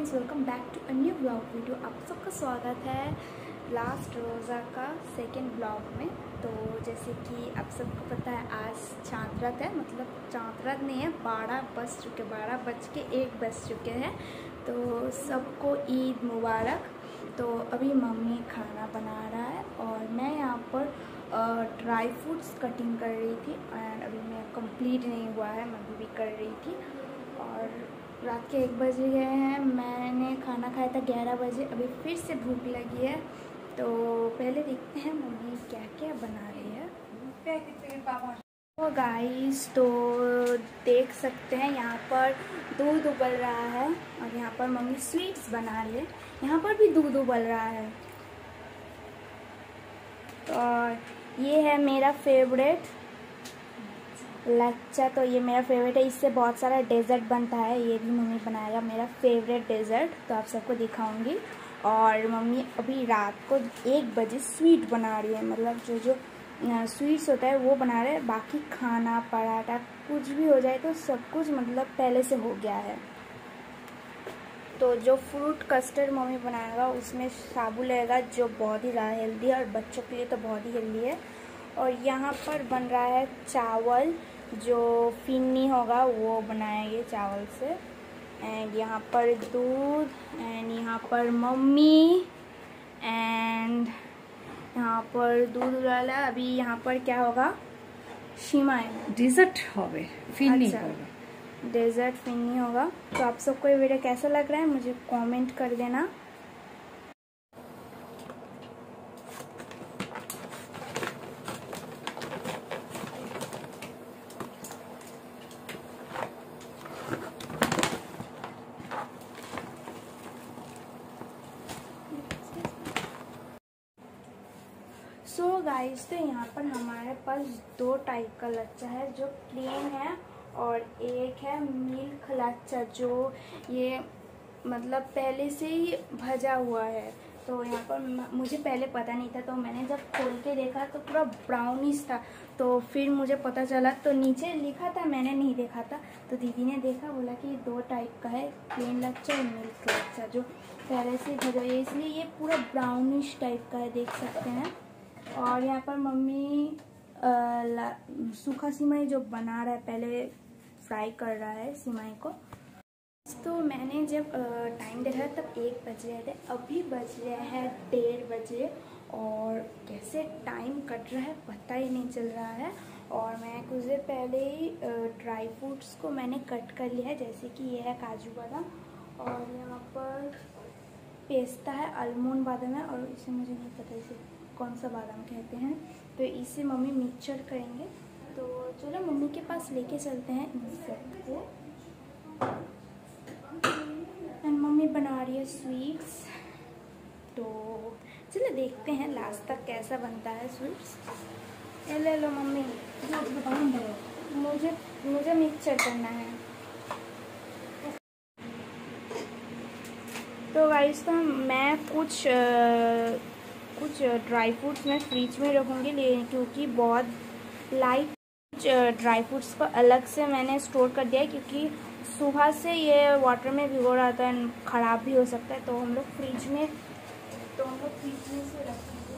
Friends, welcome back to a new blog video. आप सबका स्वागत है लास्ट रोज़ा का सेकेंड ब्लॉग में। तो जैसे कि आप सबको पता है आज चांद रात है, मतलब चांद रात नहीं है, 12 बज चुके हैं। तो सबको ईद मुबारक। तो अभी मम्मी खाना बना रहा है और मैं यहाँ पर ड्राई फ्रूट्स कटिंग कर रही थी एंड अभी मैं कंप्लीट नहीं हुआ है, मैं अभी भी कर रही थी। और रात के 1 बज गए हैं, मैंने खाना खाया था 11 बजे। अभी फिर से भूख लगी है, तो पहले देखते हैं मम्मी क्या क्या बना रही है। तो गाइस, तो देख सकते हैं यहाँ पर दूध उबल रहा है और यहाँ पर मम्मी स्वीट्स बना रही है। यहाँ पर भी दूध उबल रहा है। और ये है मेरा फेवरेट लच्चा। तो ये मेरा फेवरेट है, इससे बहुत सारा डेजर्ट बनता है। ये भी मम्मी बनाएगा, मेरा फेवरेट डेजर्ट, तो आप सबको दिखाऊंगी। और मम्मी अभी रात को 1 बजे स्वीट बना रही है, मतलब जो स्वीट्स होता है वो बना रहे हैं। बाकी खाना पराठा कुछ भी हो जाए तो सब कुछ मतलब पहले से हो गया है। तो जो फ्रूट कस्टर्ड मम्मी बनाएगा उसमें साबू लगेगा, जो बहुत ही ज़्यादा हेल्दी है और बच्चों के लिए तो बहुत ही हेल्दी है। और यहाँ पर बन रहा है चावल, जो फिन्नी होगा वो बनाएंगे चावल से। एंड यहाँ पर दूध, एंड यहाँ पर मम्मी, एंड यहाँ पर दूध डाला। अभी यहाँ पर क्या होगा, शिमाई डेजर्ट होगा, फिन्नी अच्छा, होगा, डेजर्ट फिन्नी होगा। तो आप सबको ये वीडियो कैसा लग रहा है मुझे कमेंट कर देना। सो गाइस, तो यहाँ पर हमारे पास 2 टाइप का लच्चा है, जो प्लेन है, और एक है मिल्क लच्चा, जो ये मतलब पहले से ही भजा हुआ है। तो यहाँ पर मुझे पहले पता नहीं था, तो मैंने जब खोल के देखा तो पूरा ब्राउनिश था। तो फिर मुझे पता चला, तो नीचे लिखा था, मैंने नहीं देखा था, तो दीदी ने देखा, बोला कि 2 टाइप का है, प्लेन लच्चा और मिल्क लच्चा, जो पहले से भजा हुआ है, इसलिए ये पूरा ब्राउनिश टाइप का है, देख सकते हैं। और यहाँ पर मम्मी सूखा सिमाई जो बना रहा है, पहले फ्राई कर रहा है सिमाई को। तो मैंने जब टाइम देखा तब 1 बज रहे थे, अभी बज रहे हैं 1:30 बजे। और कैसे टाइम कट रहा है पता ही नहीं चल रहा है। और मैं कुछ देर पहले ही ड्राई फ्रूट्स को मैंने कट कर लिया है, जैसे कि ये है काजू बादाम, और यहाँ पर पेस्ता है, आलमंड बादाम है, और इसे मुझे नहीं पता इसे कौन सा बादाम कहते हैं। तो इसे मम्मी मिक्सचर करेंगे। तो चलो मम्मी के पास लेके चलते हैं इन सबको। एंड मम्मी बना रही है स्वीट्स, तो चलो देखते हैं लास्ट तक कैसा बनता है स्वीट्स। ले लो मम्मी, मुझे मिक्सचर करना है। तो गाइस, तो मैं कुछ ड्राई फ्रूट्स मैं फ्रिज में रखूँगी, क्योंकि बहुत लाइट ड्राई फ्रूट्स को अलग से मैंने स्टोर कर दिया है, क्योंकि सुबह से ये वाटर में भिगो रहा था, ख़राब भी हो सकता है। तो हम लोग फ्रिज में से रखेंगे।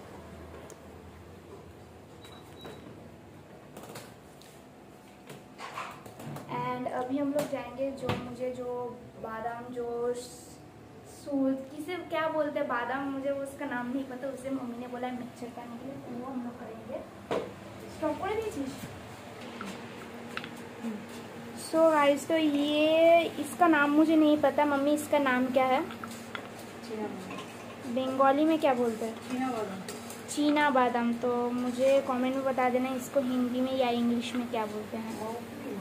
एंड अभी हम लोग जाएंगे, जो बादाम, जो किसे क्या बोलते हैं बादाम, मुझे उसका नाम नहीं पता, उसे मम्मी ने बोला है मिक्सचर करने के लिए, तो वो हम लोग करेंगे। स्टॉप कर दी चीज। सो गाइस, तो ये इसका नाम मुझे नहीं पता, मम्मी इसका नाम क्या है, बंगाली में क्या बोलते हैं, चीना बादाम। तो मुझे कमेंट में बता देना इसको हिंदी में या इंग्लिश में क्या बोलते हैं।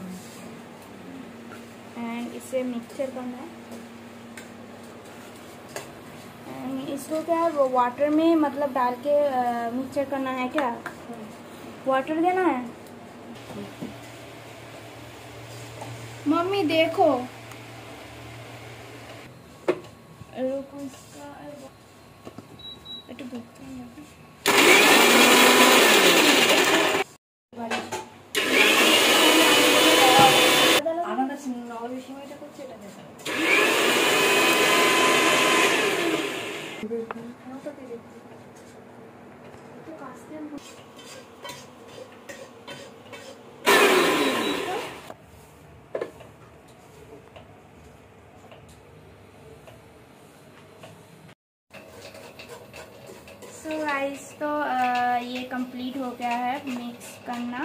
एंड इसे मिक्सचर करना है। इसको क्या है, वो वाटर में मतलब डाल के मिक्सचर करना है, क्या वाटर देना है। मम्मी देखो, रुको इसका गाइस, तो ये कंप्लीट हो गया है मिक्स करना।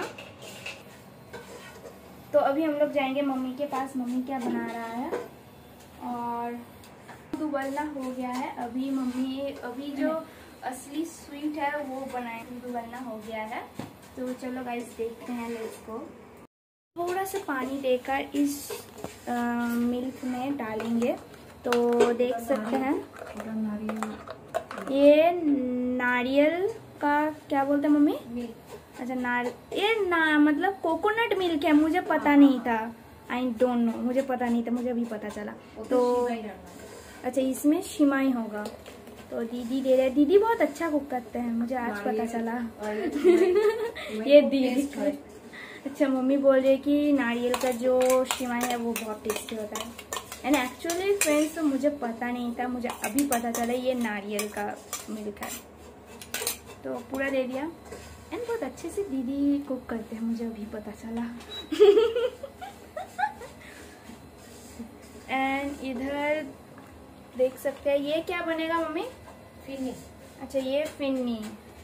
तो अभी हम लोग जाएंगे मम्मी के पास, मम्मी क्या बना रहा है। और दूध उबलना हो गया है। अभी जो असली स्वीट है वो बनाए, दूध उबलना हो गया है। तो चलो गाइस देखते हैं, लेट्स गो। थोड़ा सा पानी देकर इस मिल्क में डालेंगे। तो देख सकते हैं ये नारियल का क्या बोलते हैं मम्मी? मिल्क। अच्छा मतलब कोकोनट मिल्क है, मुझे पता नहीं था। आई डोंट नो, मुझे पता नहीं था, मुझे अभी पता चला। तो अच्छा इसमें शिमाई होगा। तो दीदी दे रहे, दीदी बहुत अच्छा कुक करते हैं, मुझे आज पता चला। ये दीदी अच्छा मम्मी बोल रही है कि नारियल का जो शिमाई है वो बहुत टेस्टी होता है। एंड एक्चुअली फ्रेंड्स, तो मुझे पता नहीं था, मुझे अभी पता चला ये नारियल का मिल्क है। तो पूरा दे दिया। एंड बहुत अच्छे से दीदी कुक करते हैं, मुझे अभी पता चला। एंड इधर देख सकते हैं ये क्या बनेगा मम्मी? फिन्नी। अच्छा ये फिन्नी।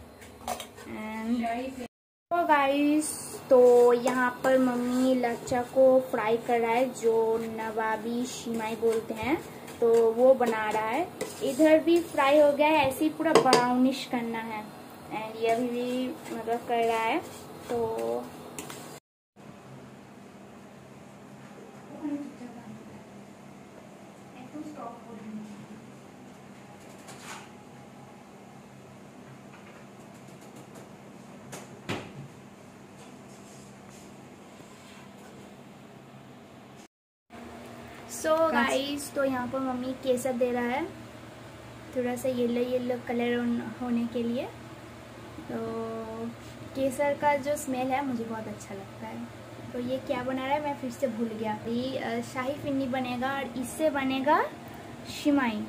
एंड तो गाइस, तो यहाँ पर मम्मी लच्छा को फ्राई कर रहा है, जो नवाबी शिमाई बोलते हैं, तो वो बना रहा है। इधर भी फ्राई हो गया है, ऐसे ही पूरा ब्राउनिश करना है। एंड ये अभी भी मतलब कर रहा है। तो सो गाइस, तो यहाँ पर मम्मी केसर दे रहा है, थोड़ा सा येलो कलर होने के लिए। तो केसर का जो स्मेल है मुझे बहुत अच्छा लगता है। तो ये क्या बना रहा है मैं फिर से भूल गया। ये शाही फिन्नी बनेगा और इससे बनेगा शिमाई।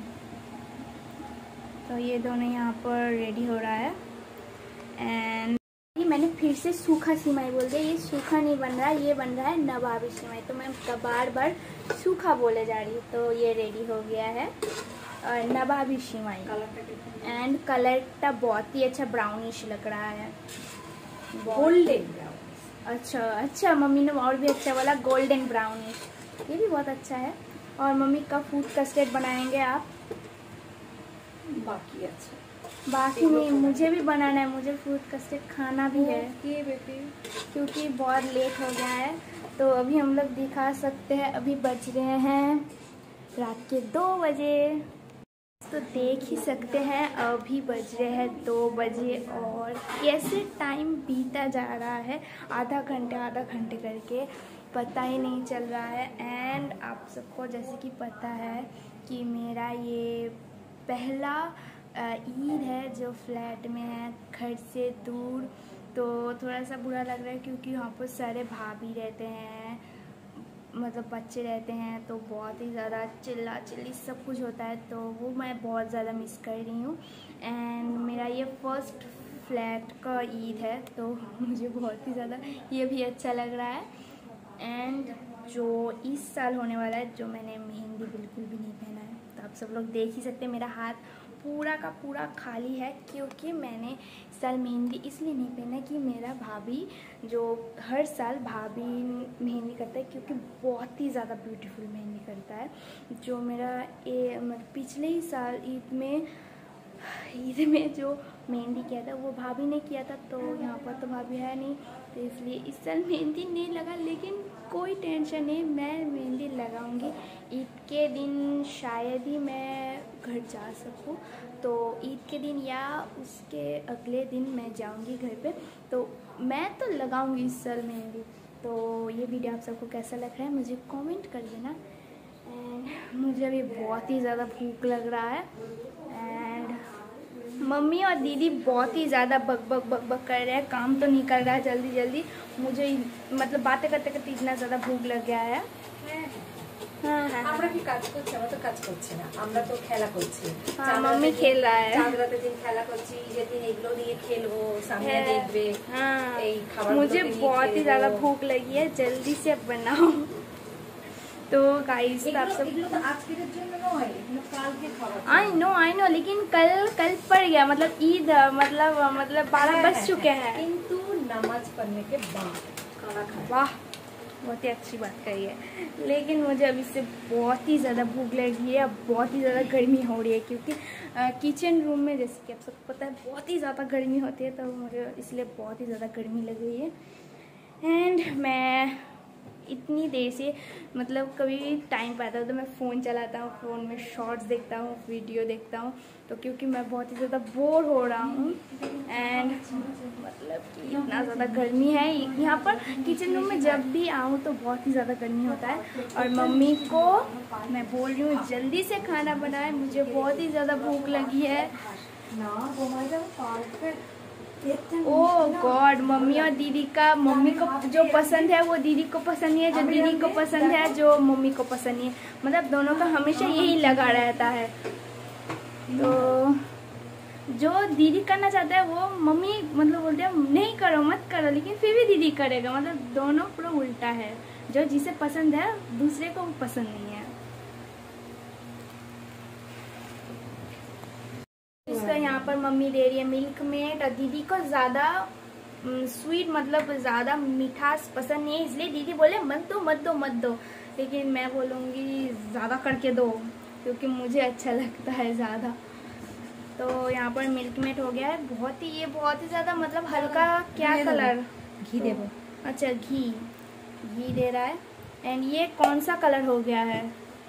तो ये दोनों यहाँ पर रेडी हो रहा है। एंड मैंने फिर से सूखा शिमाई बोल दिया, ये सूखा नहीं बन रहा है, ये बन रहा है नवाबी शिमाई। तो मैं बार बार सूखा बोले जा रही हूँ। तो ये रेडी हो गया है और नवाबी शिमाई। एंड कलर बहुत ही अच्छा ब्राउनिश लग रहा है, गोल्डन ब्राउन। अच्छा मम्मी ने और भी अच्छा बोला, गोल्डन ब्राउनिश। ये भी बहुत अच्छा है। और मम्मी का फूड कस्टर्ड बनाएंगे आप? बाकी नहीं, मुझे भी बनाना है, मुझे फ्रूट कस्टर्ड खाना भी है क्योंकि बहुत लेट हो गया है। तो अभी हम लोग दिखा सकते हैं, अभी बज रहे हैं रात के 2 बजे। तो देख ही सकते हैं अभी बज रहे हैं 2 बजे और कैसे टाइम बीता जा रहा है, आधा घंटे करके पता ही नहीं चल रहा है। एंड आप सबको जैसे कि पता है कि मेरा ये पहला ईद है जो फ्लैट में है, घर से दूर। तो थोड़ा सा बुरा लग रहा है क्योंकि यहाँ पर सारे भाभी रहते हैं, मतलब बच्चे रहते हैं, तो बहुत ही ज़्यादा चिल्ला चिल्ली सब कुछ होता है। तो वो मैं बहुत ज़्यादा मिस कर रही हूँ। एंड मेरा ये फर्स्ट फ्लैट का ईद है, तो मुझे बहुत ही ज़्यादा ये भी अच्छा लग रहा है। एंड जो इस साल होने वाला है, जो मैंने मेहंदी बिल्कुल भी नहीं पहना है, तो आप सब लोग देख ही सकते हैं मेरा हाथ पूरा का पूरा खाली है क्योंकि मैंने इस साल मेहंदी इसलिए नहीं पहना कि मेरा भाभी, जो हर साल भाभी मेहंदी करता है क्योंकि बहुत ही ज़्यादा ब्यूटीफुल मेहंदी करता है। जो मेरा मतलब पिछले ही साल ईद में जो मेहंदी किया था वो भाभी ने किया था, तो यहाँ पर तो भाभी है नहीं, तो इसलिए इस साल मेहंदी नहीं लगा। लेकिन कोई टेंशन नहीं, मैं मेहंदी लगाऊंगी ईद के दिन। शायद ही मैं घर जा सकूं, तो ईद के दिन या उसके अगले दिन मैं जाऊंगी घर पे, तो मैं तो लगाऊंगी इस साल मेहंदी। तो ये वीडियो आप सबको कैसा लग रहा है मुझे कमेंट कर देना। एंड मुझे अभी बहुत ही ज़्यादा भूख लग रहा है। एंड मम्मी और दीदी बहुत ही ज़्यादा बक कर रहे हैं, काम तो नहीं कर रहा है जल्दी। मुझे मतलब बातें करते करते इतना ज़्यादा भूख लग गया है। আমরা কি কাজ করছি? আমরা তো কাজ করছি না, আমরা তো খেলা করছি। मम्मी खेल रहा है, চাঁদ রাতের দিন খেলা করছি, ঈদের দিন এগুলো নিয়ে খেলবো, সামনে দেখবে। এই খাবার मुझे बहुत ही ज़्यादा भूख लगी है, जल्दी से बनाओ। तो गाइस आप सब आई नो लेकिन कल पड़ गया, मतलब ईद, मतलब 12 बज चुके हैं, किंतु नमाज पढ़ने के बाद खाना खाया। वाह, बहुत ही अच्छी बात कही है। लेकिन मुझे अभी से बहुत ही ज़्यादा भूख लगी है, अब बहुत ही ज़्यादा गर्मी हो रही है, क्योंकि किचन रूम में जैसे कि आप सबको पता है बहुत ही ज़्यादा गर्मी होती है, तो मुझे इसलिए बहुत ही ज़्यादा गर्मी लग रही है। एंड मैं इतनी देर से, मतलब कभी भी टाइम पाता है तो मैं फ़ोन चलाता हूँ, फ़ोन में शॉर्ट्स देखता हूँ, वीडियो देखता हूँ, तो क्योंकि मैं बहुत ही ज़्यादा बोर हो रहा हूँ। एंड मतलब कि इतना ज़्यादा गर्मी है यहाँ पर, किचन रूम में जब भी आऊँ तो बहुत ही ज़्यादा गर्मी होता है। और मम्मी को मैं बोल रही हूँ जल्दी से खाना बनाए, मुझे बहुत ही ज़्यादा भूख लगी है। ओह गॉड, मम्मी और दीदी का, मम्मी को जो पसंद है वो दीदी को पसंद नहीं है, जो दीदी को पसंद है जो मम्मी को पसंद नहीं है, मतलब दोनों का हमेशा यही लगा रहता है। तो जो दीदी करना चाहता है वो मम्मी मतलब बोलते हैं नहीं करो मत करो, लेकिन फिर भी दीदी करेगा, मतलब दोनों पूरा उल्टा है। जो जिसे पसंद है दूसरे को वो पसंद नहीं है। इसका यहाँ पर मम्मी दे रही है मिल्क मेड, और दीदी को ज़्यादा स्वीट मतलब ज़्यादा मिठास पसंद नहीं है, इसलिए दीदी बोले मत दो, लेकिन मैं बोलूँगी ज़्यादा करके दो, क्योंकि मुझे अच्छा लगता है ज़्यादा। तो यहाँ पर मिल्क मेड हो गया है, ये बहुत ही ज़्यादा मतलब हल्का, क्या कलर, घी दे वो। अच्छा घी दे रहा है। एंड ये कौन सा कलर हो गया है,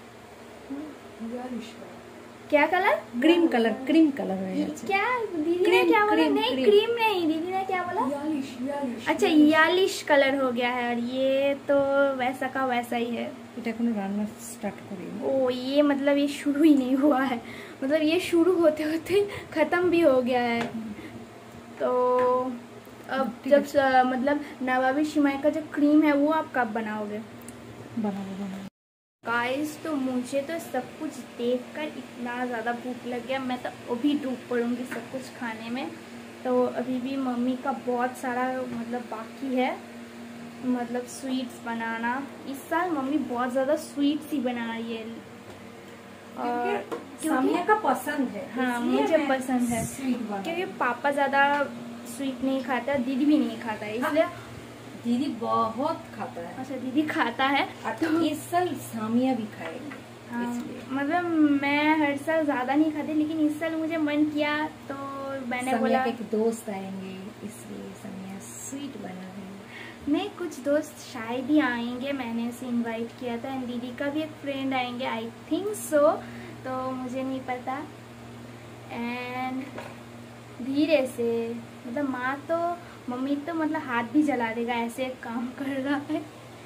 क्या कलर, क्रीम कलर है। क्या दीदी ने क्या बोला, नहीं क्रीम नहीं, दीदी ने क्या बोला, अच्छा यालिश कलर हो गया है। और ये तो वैसा का वैसा ही है। এটা কোনো রান্না স্টার্ট করিনি। ओ ये मतलब ये शुरू ही नहीं हुआ है, मतलब ये शुरू होते होते खत्म भी हो गया है। तो अब जब मतलब नवाबी शिमाई का जो क्रीम है वो आप कब बनाओगे? बनाओ गाइस, तो मुझे तो सब कुछ देखकर इतना ज़्यादा भूख लग गया, मैं तो अभी डूब पड़ूंगी सब कुछ खाने में। तो अभी भी मम्मी का बहुत सारा मतलब बाकी है, मतलब स्वीट्स बनाना। इस साल मम्मी बहुत ज़्यादा स्वीट्स ही बना रही है, और सामिया का पसंद है। हाँ मुझे पसंद है, क्योंकि पापा ज़्यादा स्वीट नहीं खाता, दीदी भी नहीं खाता है, इसलिए दीदी बहुत खाता है। अच्छा दीदी खाता है, तो इस साल सामिया भी खाएंगे। हाँ, मतलब मैं हर साल ज़्यादा नहीं खाती, लेकिन इस साल मुझे मन किया तो मैंने बोला एक दोस्त आएंगे, इसलिए सामिया स्वीट बना रही है। नहीं, कुछ दोस्त शायद ही आएंगे, मैंने उसे इनवाइट किया था। एंड दीदी का भी एक फ्रेंड आएंगे, आई थिंक सो, तो मुझे नहीं पता। एंड धीरे से मतलब मम्मी तो मतलब हाथ भी जला देगा, ऐसे काम कर रहा है।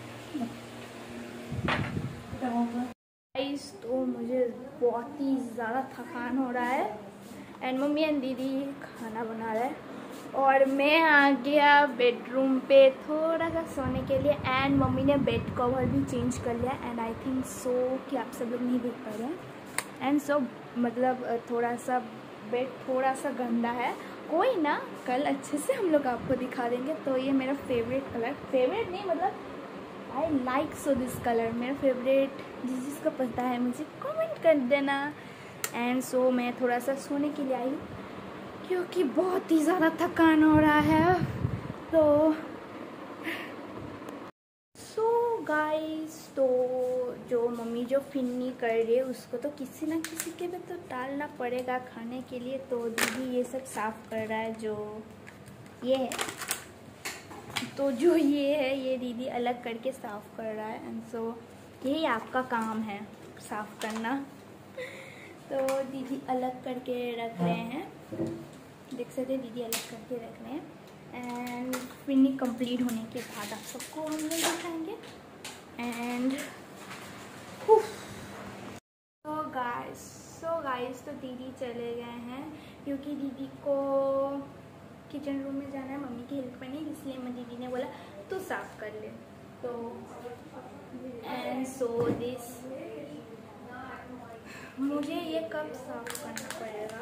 तो मुझे बहुत ही ज़्यादा थकान हो रहा है, एंड मम्मी एंड दीदी खाना बना रहे हैं, और मैं आ गया बेडरूम पे थोड़ा सा सोने के लिए। एंड मम्मी ने बेड कवर भी चेंज कर लिया, एंड आई थिंक सो कि आप सब लोग नहीं देख पा रहे हैं। एंड सो मतलब थोड़ा सा बेड थोड़ा सा गंदा है, कोई ना, कल अच्छे से हम लोग आपको दिखा देंगे। तो ये मेरा फेवरेट कलर, फेवरेट नहीं मतलब I like so this colour, मेरा फेवरेट, जिसको पता है मुझे कमेंट कर देना। एंड सो मैं थोड़ा सा सोने के लिए आई हूँ, क्योंकि बहुत ही ज़्यादा थकान हो रहा है। तो गाइस, तो जो मम्मी जो फिन्नी कर रही है उसको तो किसी ना किसी के भी तो डालना पड़ेगा खाने के लिए। तो दीदी ये सब साफ़ कर रहा है, जो ये है, तो जो ये है ये दीदी अलग करके साफ़ कर रहा है। एंड सो यही आपका काम है, साफ़ करना। तो दीदी अलग करके रख रहे हैं, देख सकते हैं, दीदी अलग करके रख रहे हैं। एंड फिनिश कंप्लीट होने के बाद आप सबको हम लोग दिखाएंगे। एंड सो गाइस तो दीदी चले गए हैं, क्योंकि दीदी को किचन रूम में जाना है मम्मी की हेल्प करने, इसलिए मैं दीदी ने बोला तू साफ कर ले। तो एंड सो दिस, मुझे ये कब साफ करना पड़ेगा।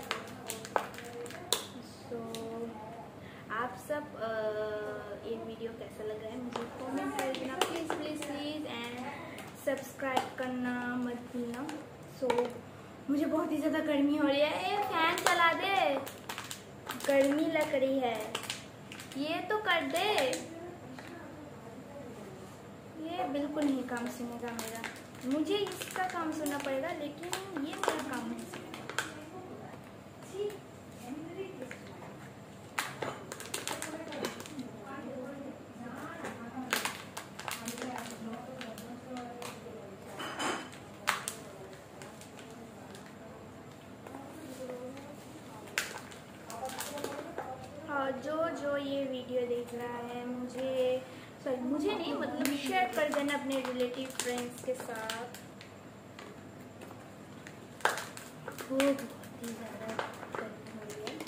सो आप सब ये वीडियो कैसा लग रहा है मुझे कमेंट कर देना please please please. And subscribe करना मत भूलना। सो मुझे बहुत ही ज़्यादा गर्मी हो रही है। ये फैन चला दे, गर्मी लग रही है। ये तो कर दे। ये बिल्कुल नहीं काम सुनेगा मेरा, मुझे इसका काम सुनना पड़ेगा, लेकिन ये मेरा काम है। जो ये वीडियो देख रहा है, मुझे नहीं मतलब शेयर कर देना अपने रिलेटिव फ्रेंड्स के साथ। वो बहुत ही ज़्यादा गर्मी हो रही है।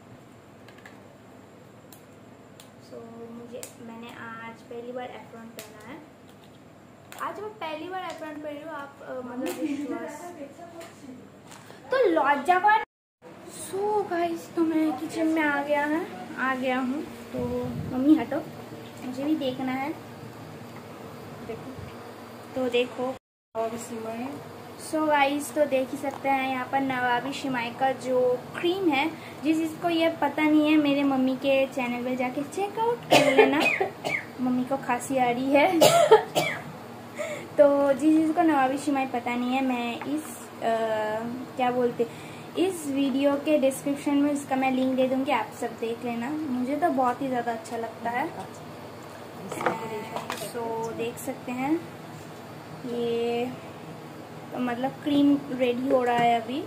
सो मैंने आज पहली बार एप्रॉन पहना है। आज मैं पहली बार एप्रॉन पहन रही हूँ। आप मतलब विश्वास तो लॉजा कर। सो गाइस, तो मैं किचन में आ गया हूँ। तो मम्मी हटो, मुझे भी देखना है। देखो और सिमाई। सो गाइस, तो देख ही सकते हैं यहाँ पर नवाबी शिमाई का जो क्रीम है। जिसको ये पता नहीं है, मेरे मम्मी के चैनल पे जाके चेकआउट कर लेना। मम्मी को खांसी आ रही है। तो जिसको नवाबी शिमाई पता नहीं है, मैं इस वीडियो के डिस्क्रिप्शन में इसका मैं लिंक दे दूंगी, आप सब देख लेना। मुझे तो बहुत ही ज़्यादा अच्छा लगता है। सो देख सकते हैं, ये मतलब क्रीम रेडी हो रहा है अभी।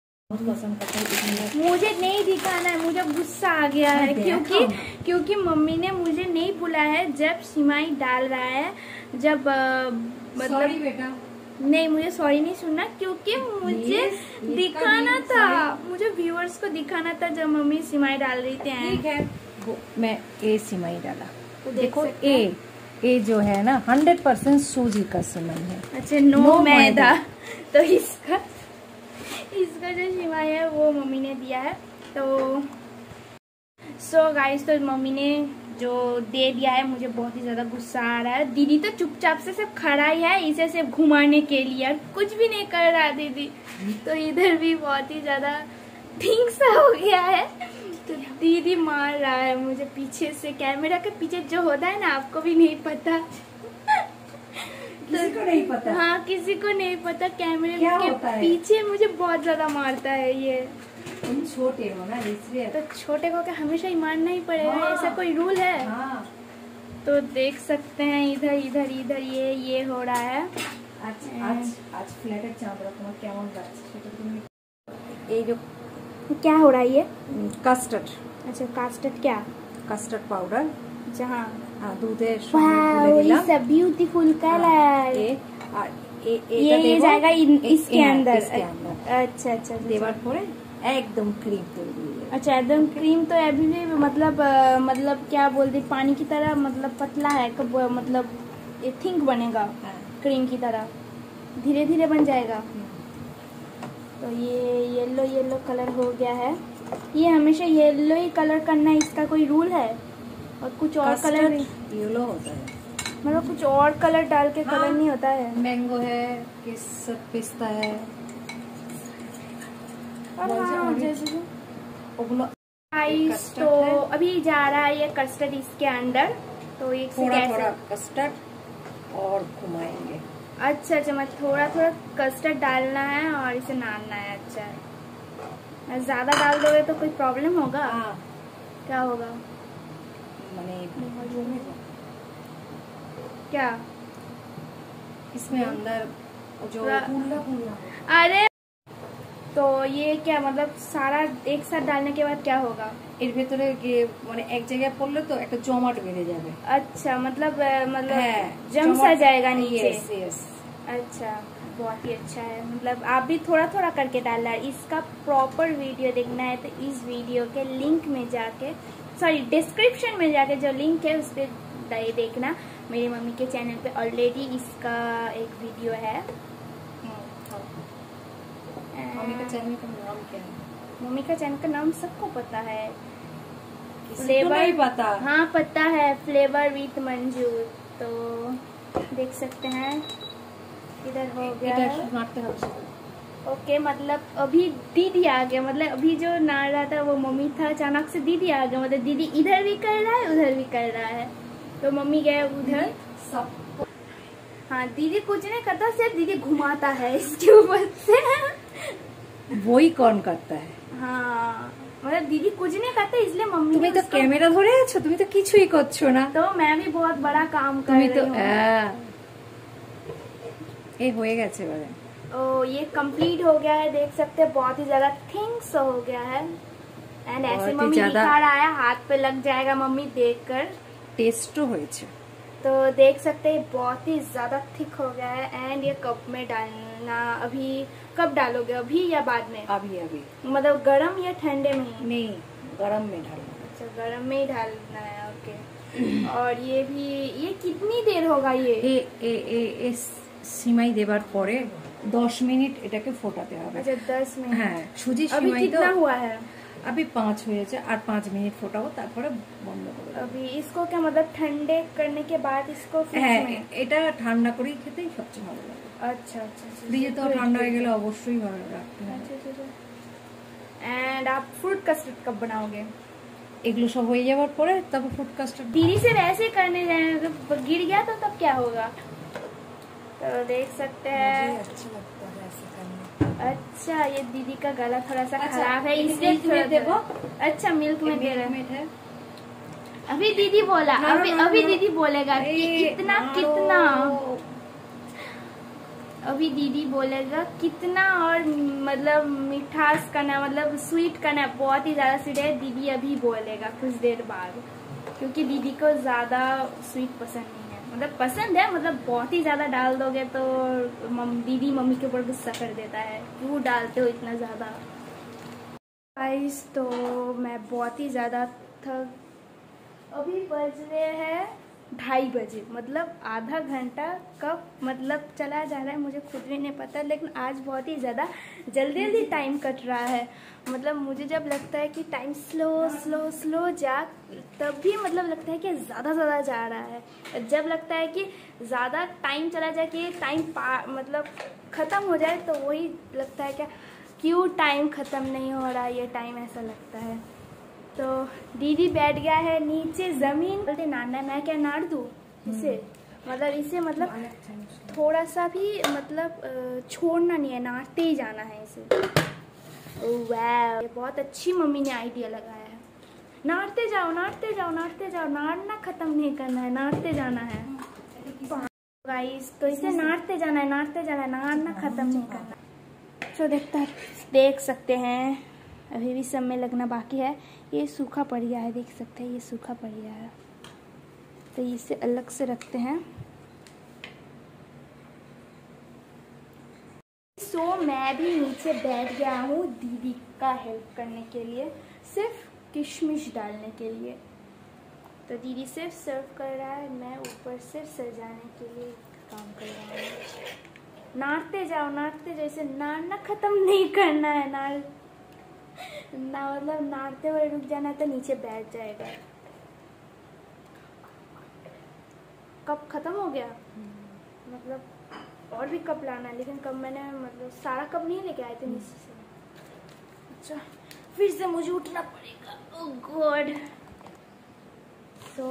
मुझे नहीं दिखाना है, मुझे गुस्सा आ गया है क्योंकि मम्मी ने मुझे नहीं बोला है जब सिमाई डाल रहा है, जब मतलब बेटा नहीं, मुझे सॉरी नहीं सुनना, क्योंकि मुझे दिखाना था, मुझे व्यूअर्स को दिखाना था जब मम्मी सिमाई डाल रही थी। ठीक है, मैं ए सिमाई डाला। तो देखो ए जो है ना 100% सूजी का सिमाई है। अच्छा, नो मैदा। तो इसका जो सिमाई है वो मम्मी ने दिया है। तो सो गाइस, तो मम्मी ने जो दे दिया है, मुझे बहुत ही ज्यादा गुस्सा आ रहा है। दीदी तो चुपचाप से सिर्फ खड़ा ही है, इसे सिर्फ घुमाने के लिए, और कुछ भी नहीं कर रहा दीदी। तो इधर भी बहुत ही ज्यादा ठीक सा हो गया है। तो दीदी मार रहा है मुझे पीछे से, कैमरा के पीछे जो होता है ना, आपको भी नहीं पता। किसी को नहीं पता। हाँ, किसी को नहीं पता। कैमरे के पीछे मुझे बहुत ज्यादा मारता है ये। तुम छोटे हो ना, इसलिए। तो छोटे को क्या हमेशा ही मारना ही पड़ेगा? हाँ। ऐसा कोई रूल है? हाँ। तो देख सकते हैं इधर ये हो रहा है। आज फ्लैटेर चाँदरा तुम्हार केमन लागছে সেটা তুমি এই जो क्या हो रहा है ये? কাস্টার্ড। अच्छा, कास्टर्ड क्या? Custard powder. अच्छा, हाँ। दूधের সঙ্গে গুলে দিলাম। Wow, beautiful colour. ये जाएगा इसके अंदर। अच्छा, देवार परे एकदम क्रीम तैयारी। अच्छा, एकदम क्रीम। तो अभी भी मतलब क्या बोलते, पानी की तरह मतलब पतला है, कब मतलब ये थिंक बनेगा। हाँ। क्रीम की तरह धीरे धीरे बन जाएगा। तो ये येलो कलर हो गया है। ये हमेशा येलो ही कलर करना है, इसका कोई रूल है? और कुछ और कलर येलो होता है, मतलब कुछ और कलर डाल के कलर नहीं होता है? मैंगो है, केसर पिस्ता है, और हाँ, जैसे तो अभी जा रहा है ये कस्टर्ड इसके अंदर। तो एक थोड़ा कस्टर्ड और घुमाएंगे। अच्छा, मतलब थोड़ा कस्टर्ड डालना है और इसे नाड़ना है। अच्छा, ज्यादा डाल दोगे तो कोई प्रॉब्लम होगा? हाँ। क्या होगा? क्या इसमें अंदर जो अरे, तो ये क्या मतलब सारा एक साथ डालने के बाद क्या होगा? এর ভেতরে মানে এক জায়গায় পড়লে তো একটা জমাট বেঁধে যাবে। अच्छा, मतलब जम सा जाएगा नीचे। यस। अच्छा, बहुत ही अच्छा है। मतलब आप भी थोड़ा करके डालना है। इसका प्रॉपर वीडियो देखना है तो इस वीडियो के लिंक में जाके, सॉरी डिस्क्रिप्शन में जाके जो लिंक है उस पर देखना। मेरी मम्मी के चैनल पे ऑलरेडी इसका एक वीडियो है। मम्मी का चैनल का नाम क्या है? मम्मी का चैनल का नाम सबको पता है। फ्लेवर नहीं पता? हाँ, पता है, फ्लेवर विथ मंजू। तो देख सकते हैं इधर हो गया है। মারতে হবে। ओके, मतलब अभी दीदी आ गया, मतलब अभी जो नाड़ रहा था वो मम्मी था, अचानक से दीदी आ गया, मतलब दीदी इधर भी कर रहा है उधर भी कर रहा है, तो मम्मी गए उधर सब। हाँ, दीदी कुछ नहीं करता, सिर्फ दीदी घुमाता है इसके ऊपर से। वही कौन करता है? हाँ, मतलब दीदी कुछ नहीं करता, इसलिए मम्मी তুমি তো ক্যামেরা ধরে আছো, তুমি তো কিছুই করছো না। तो मैं भी बहुत बड़ा काम कर তুমি रही তো हूँ। এই হয়ে গেছে এবারে। ओ, ये कंप्लीट हो गया है, देख सकते हैं बहुत ही ज्यादा थिंग्स हो गया है। एंड ऐसे मम्मी दिखा रहा है, हाथ पे लग जाएगा मम्मी देखकर। टेस्टो হয়েছে। तो देख सकते हैं बहुत ही ज्यादा थिक हो गया है। एंड ये कप में डालना, अभी कब डालोगे, अभी या बाद में? अभी अभी। मतलब गरम या ठंडे में? नहीं, गरम में डालना। अच्छा, गरम में ही डालना है। ओके। और ये भी, ये कितनी देर होगा ये? সিমাই দেবার পরে 10 মিনিট এটাকে ফোটাতে হবে। अच्छा, 10 मिनट। হ্যাঁ, সুজি अभी সিমাই তো कितना हुआ है? अभी 5 হয়েছে, আর 5 মিনিট ফোটাবো, তারপরে বন্ধ করে দেব। अभी इसको क्या मतलब ठंडे करने के बाद इसको फ्रिज হ্যাঁ, में? এটা ঠান্ডা করেই খেতেই সবচেয়ে ভালো লাগে। अच्छा अच्छा अच्छा। ফ্রিজে তো ঠান্ডা হয়ে গেলে অবশ্যই ভালো রাখতে হবে। अच्छा अच्छा। एंड आप फ्रूट कस्टर्ड कब बनाओगे? এগুলো সব হয়ে যাওয়ার পরে তবে ফ্রুট কাস্টার্ড। दीदी से वैसे करने जाए तो गिर गया तो तब क्या होगा? तो देख सकते हैं। अच्छा लगता है ऐसे करना। अच्छा, ये दीदी का गला थोड़ा सा अच्छा, खराब है, इसलिए इसलिए मिल्क में थोड़ा देबो? अच्छा, मिल्क में दे रहे हैं। है। अभी दीदी बोला, हाँ, अभी हाँ, अभी हाँ। दीदी बोलेगा कि कितना कितना। अभी दीदी बोलेगा कितना, और मतलब मिठास करना, मतलब स्वीट करना, बहुत ही ज्यादा स्वीट है। दीदी अभी बोलेगा कुछ देर बाद, क्योंकि दीदी को ज्यादा स्वीट पसंद नहीं है, मतलब पसंद है, मतलब बहुत ही ज्यादा डाल दोगे तो दीदी मम्मी के ऊपर गुस्सा कर देता है, क्यों डालते हो इतना ज्यादा। गाइस, तो मैं बहुत ही ज्यादा थक, अभी बज रहे हैं 2:30 बजे, मतलब आधा घंटा कब मतलब चला जा रहा है मुझे खुद भी नहीं पता, लेकिन आज बहुत ही ज़्यादा जल्दी जल्दी टाइम कट रहा है। मतलब मुझे जब लगता है कि टाइम स्लो स्लो स्लो जा, तब भी मतलब लगता है कि ज़्यादा ज़्यादा जा रहा है। जब लगता है कि ज़्यादा टाइम चला जाए, कि टाइम मतलब ख़त्म हो जाए, तो वही लगता है क्या, क्यों टाइम ख़त्म नहीं हो रहा ये टाइम, ऐसा लगता है। तो दीदी बैठ गया है नीचे ज़मीन, बोलते नाना मैं क्या नाड़ दूँ इसे, मतलब इसे मतलब थोड़ा सा भी मतलब छोड़ना नहीं है, नाड़ते ही जाना है इसे। वाह, ये बहुत अच्छी मम्मी ने आइडिया लगाया है। नाड़ते जाओ नाड़ते जाओ नाड़ते जाओ, नाड़ना ख़त्म नहीं करना है, नाड़ते जाना है गाइस। तो इसे नाड़ते जाना है, नाड़ते जाना है, नाड़ना ख़त्म नहीं करना। तो देख सकते हैं अभी भी सब में लगना बाकी है। ये सूखा पड़ गया है, देख सकते हैं ये सूखा पड़ गया है, तो इसे अलग से रखते हैं। सो मैं भी नीचे बैठ गया हूँ दीदी का हेल्प करने के लिए, सिर्फ किशमिश डालने के लिए। तो दीदी सिर्फ सर्व कर रहा है, मैं ऊपर सिर्फ सजाने के लिए काम कर रहा हूँ। नाड़ते जाओ जैसे नाड़ना ख़त्म नहीं करना है, मतलब नाड़ते हुए रुक जाना तो नीचे बैठ जाएगा। कप खत्म हो गया, मतलब और भी कप लाना, लेकिन कब मैंने मतलब सारा कप नहीं लेके आए थे नीचे से। अच्छा, फिर से मुझे उठना पड़ेगा, ओह गॉड। सो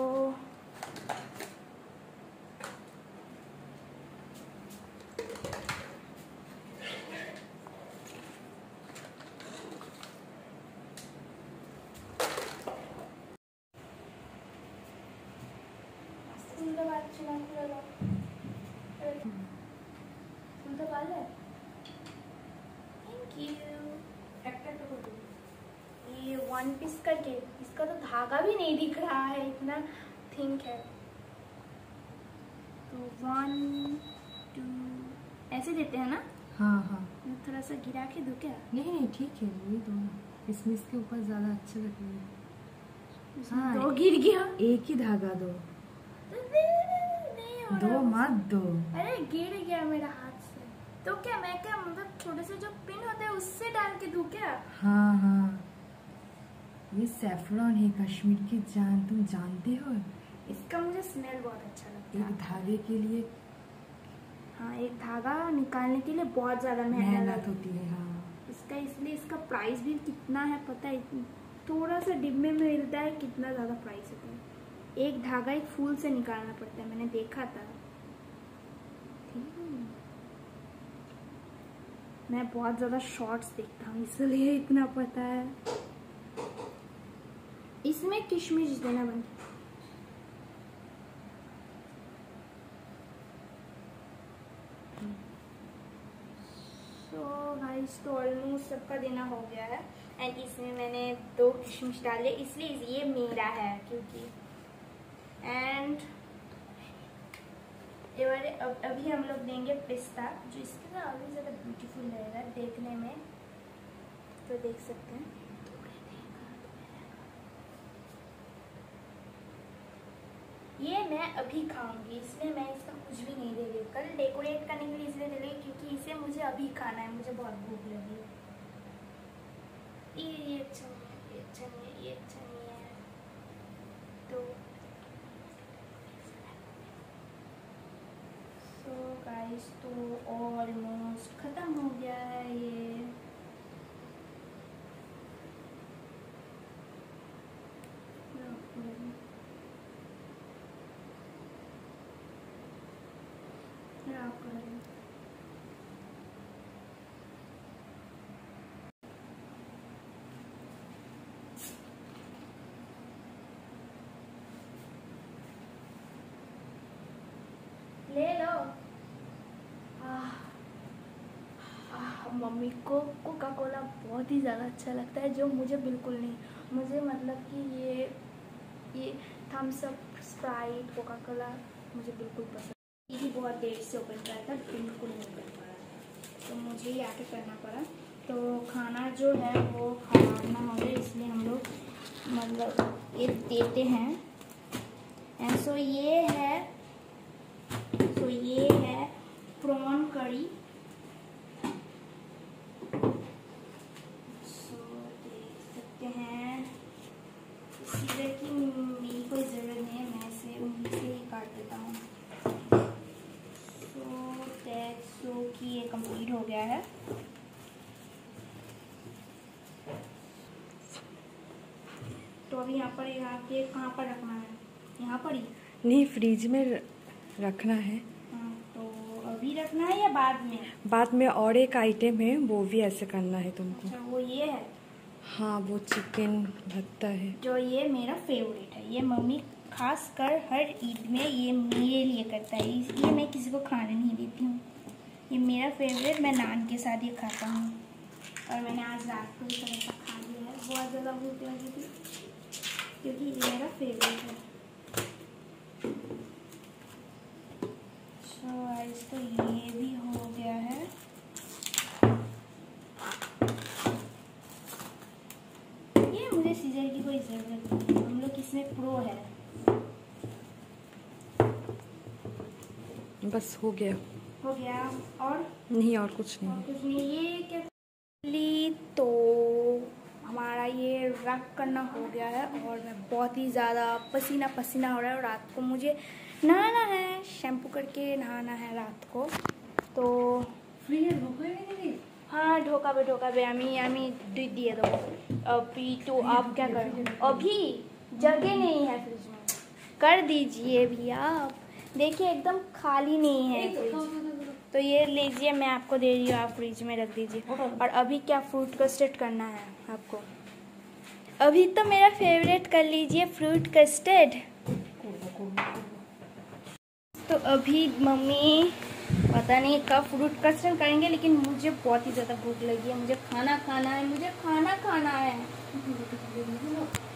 ये 1 पीस करके, इसका तो धागा भी नहीं दिख रहा है, इतना थिंक है। तो 1 2 ऐसे देते हैं ना? हाँ हाँ, मैं थोड़ा सा गिरा के दूं क्या? नहीं ठीक है, वही दो, इसमें इसके ऊपर ज्यादा अच्छा लगेगा। हाँ, दो गिर गया, एक ही धागा दो, नहीं हो दो रहा। मत दो। अरे गिर गया मेरा हाथ से, तो क्या मैं क्या मतलब छोटे से जो पिन होते हैं उससे डाल के दूं क्या? हाँ हाँ, ये सैफरॉन है, कश्मीर की जान, तुम जानते हो। इसका मुझे स्मेल बहुत अच्छा लगता है। एक धागे के लिए, हाँ एक धागा निकालने के लिए बहुत ज़्यादा मेहनत होती है। हाँ इसका, इसलिए इसका प्राइस भी कितना है पता है? थोड़ा सा डिब्बे में मिलता है, कितना ज़्यादा प्राइस होता है। एक धागा एक फूल से निकालना पड़ता है, मैंने देखा था। ठीक है, मैं बहुत ज़्यादा शॉर्ट्स देखता हूँ इसलिए इतना पता है। इसमें किशमिश देना बनता है। गाइस तो ऑलमोस्ट सबका देना हो गया है। एंड इसमें मैंने 2 किशमिश डाले, इसलिए ये मेरा है क्योंकि। एंड अभी हम लोग देंगे पिस्ता, जो इसके ना अभी ज़्यादा ब्यूटीफुल रहेगा देखने में, तो देख सकते हैं। ये मैं अभी खाऊंगी, इसलिए मैं इसका कुछ भी नहीं दे रही। कल डेकोरेट करने के लिए इसलिए दे रही क्योंकि इसे मुझे अभी खाना है, मुझे बहुत भूख लगी है। ये अच्छा नहीं है, ये अच्छा नहीं है, ये अच्छा नहीं है। तो गाइस तो ऑलमोस्ट खत्म हो गया है ये। ले लो। मम्मी को कोका कोला बहुत ही ज़्यादा अच्छा लगता है, जो मुझे बिल्कुल नहीं। मुझे मतलब कि ये Thums Up, Sprite, Coca Cola मुझे बिल्कुल पसंद। ये भी बहुत देर से ओपन करा था, बिल्कुल नहीं कर पा रहा, तो मुझे ही आके करना पड़ा। तो खाना जो है वो खाना हो गया, इसलिए हम लोग मतलब ये देते हैं। एंड सो ये है प्रॉन करी। सो देख सकते हैं, सीजर की मेरी कोई ज़रूरत नहीं है, मैं इसे उंगली से ही काट देता हूँ। सो कि ये कंप्लीट हो गया है। तो अभी यहाँ पे कहाँ पर रखना है? यहाँ पर ही? नहीं, फ्रिज में रखना है। हाँ, तो अभी रखना है या बाद में? बाद में और एक आइटम है, वो भी ऐसे करना है तुमको। अच्छा, वो ये है? हाँ, वो चिकन भत्ता है, जो ये मेरा फेवरेट है। ये मम्मी खास कर हर ईद में ये मेरे लिए करता है, इसलिए मैं किसी को खाने नहीं देती हूँ। ये मेरा फेवरेट, मैं नान के साथ ये खाता हूँ। और मैंने आज रात को इस तरह का खा लिया है, बहुत ज़्यादा भूख लगी थी क्योंकि ये मेरा फेवरेट है। सो गाइस तो ये भी हो गया है। ये मुझे सीजर की कोई ज़रूरत नहीं है, हम लोग इसमें प्रो है। बस हो गया। हो गया और नहीं, और कुछ नहीं। और कुछ नहीं। ये क्या तो हमारा ये रैप करना हो गया है और मैं बहुत ही ज़्यादा पसीना पसीना हो रहा है। और रात को मुझे नहाना है, शैम्पू करके नहाना है रात को। तो फ्री है, धोखा नहीं। हाँ, ढोका बे আমি दिए दो। अभी तो आप क्या करें? अभी जगह नहीं है फ्रिज में, कर दीजिए भैया। आप देखिए एकदम खाली नहीं है फ्रिज। तो ये लीजिए, मैं आपको दे रही हूँ, आप फ्रिज में रख दीजिए। और अभी क्या फ्रूट कस्टर्ड करना है आपको? अभी तो मेरा फेवरेट कर लीजिए, फ्रूट कस्टर्ड। तो अभी मम्मी पता नहीं कब फ्रूट कस्टर्ड करेंगे, लेकिन मुझे बहुत ही ज़्यादा भूख लगी है, मुझे खाना खाना है, मुझे खाना खाना है।